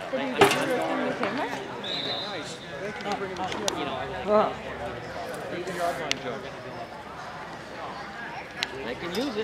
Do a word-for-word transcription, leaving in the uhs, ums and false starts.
Did you get your camera? Nice. Thank you for bringing the shield. You know, Oh. I can use it.